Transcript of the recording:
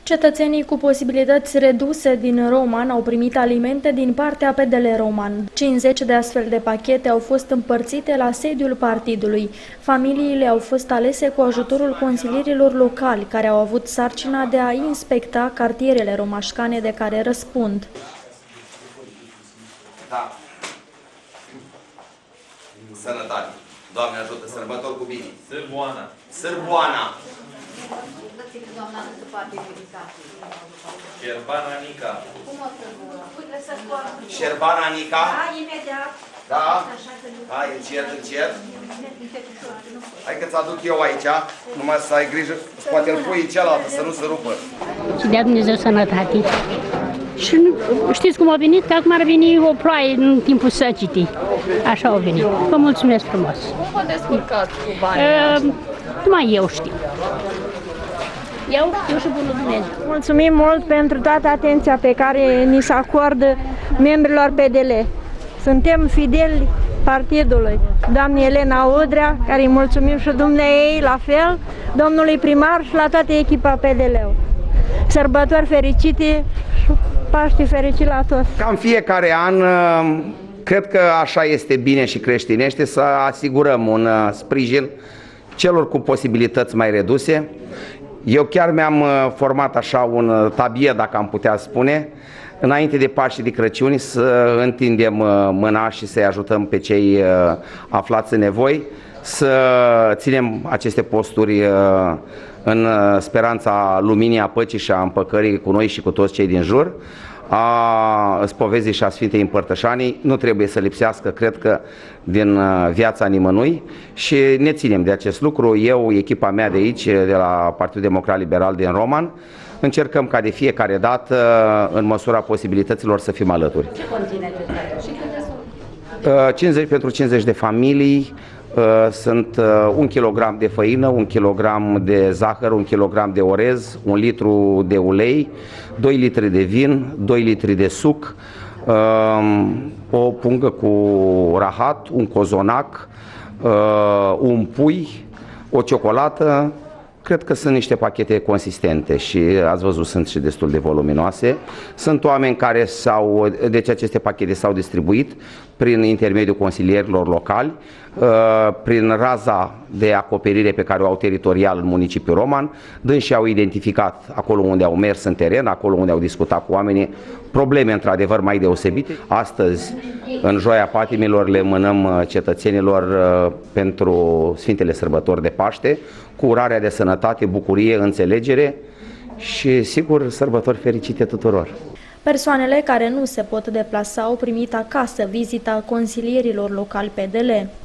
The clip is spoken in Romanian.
Cetățenii cu posibilități reduse din Roman au primit alimente din partea PDL Roman. 50 de astfel de pachete au fost împărțite la sediul partidului. Familiile au fost alese cu ajutorul consilierilor locali, care au avut sarcina de a inspecta cartierele romașcane de care răspund. Da. Sănătate. Doamne ajută, sărbători cu bine. Sârboana. Sârboana. Șerbana Nica. Șerbana Nica. Da, imediat. Da. Hai, încet, încet. Hai că-ți aduc eu aici. Numai să ai grijă. Poate îl pui în cealaltă, să nu se rupă. Și dea Dumnezeu sănătate. Și știți cum a venit? Că acum ar veni o ploaie în timpul săcitii. Așa a venit. Vă mulțumesc frumos. Cum vă descurcați cu banii? Numai eu știu. Eu și bunul Dumnezeu. Mulțumim mult pentru toată atenția pe care ni se acordă membrilor PDL. Suntem fideli partidului. Doamnei Elena Udrea, care îi mulțumim și dumneei la fel, domnului primar și la toată echipa PDL-ului. Sărbători fericite și Paști fericit la toți! Ca în fiecare an, cred că așa este bine și creștinește să asigurăm un sprijin celor cu posibilități mai reduse. Eu chiar mi-am format așa un tabie, dacă am putea spune, înainte de Paști și de Crăciuni, să întindem mâna și să-i ajutăm pe cei aflați în nevoi, să ținem aceste posturi în speranța luminii, a păcii și a împăcării cu noi și cu toți cei din jur, a spovezii și a Sfintei Împărtășanii. Nu trebuie să lipsească, cred că, din viața nimănui și ne ținem de acest lucru. Eu, echipa mea de aici, de la Partidul Democrat Liberal din Roman, încercăm ca de fiecare dată, în măsura posibilităților, să fim alături. Ce conține acest 50 pentru 50 de familii. Sunt 1 kg de făină, 1 kg de zahăr, 1 kg de orez, 1 litru de ulei, 2 litri de vin, 2 litri de suc, o pungă cu rahat, un cozonac, un pui, o ciocolată. Cred că sunt niște pachete consistente și ați văzut, sunt și destul de voluminoase. Sunt oameni care deci aceste pachete s-au distribuit prin intermediul consilierilor locali, prin raza de acoperire pe care o au teritorial în municipiul Roman. Dânsii au identificat acolo unde au mers în teren, acolo unde au discutat cu oamenii, probleme într-adevăr mai deosebite. Astăzi, în Joia Patimilor, le mânăm cetățenilor pentru Sfintele Sărbători de Paște, cu urarea de sănătate, bucurie, înțelegere și, sigur, sărbători fericite tuturor. Persoanele care nu se pot deplasa au primit acasă vizita consilierilor locali PDL.